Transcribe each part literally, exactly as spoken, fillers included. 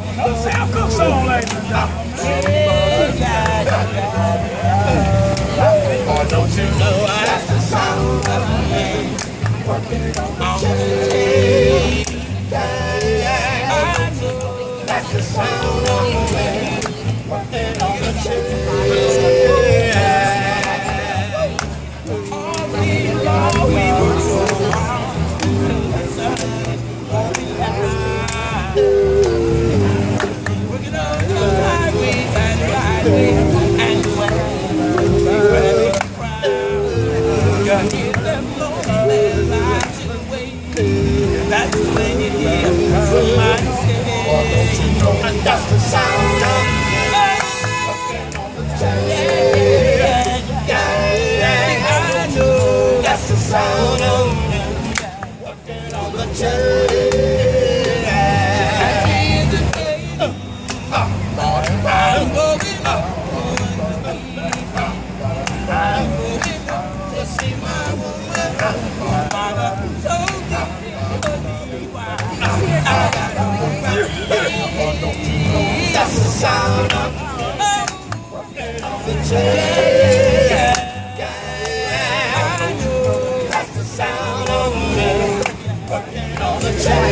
No Sam Cooke song, ladies and gentlemen. Oh, don't you know that's the sound of me working on the chain? That's the sound of me working on the chain. All we long, we were so wrong. Working on the highway and byway and where we cry. You hear them lonely lights away. That's when you hear somebody say, and that's the sound of working on the chain. I know that's the sound of working on the chain. I'm going up, I'm going up to see my woman. Mama told me why I gotta move. That's the sound of working on the chain. I know that's the sound of working on the chain.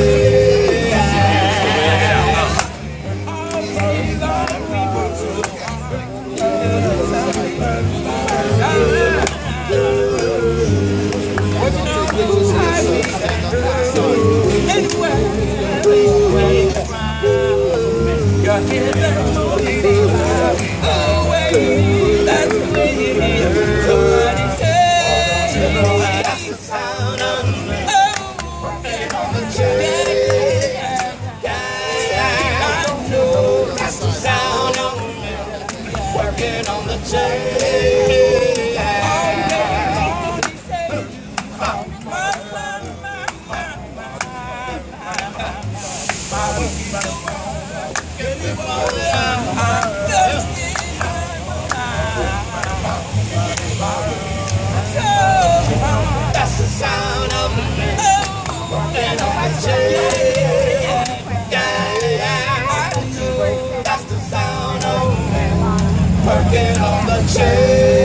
Hear them lonely loud away. That's the way you hear somebody say, that's the sound of working on the chain. I know that's the sound of working on the chain. That's the sound of working on the chain. That's the sound of working on the chain.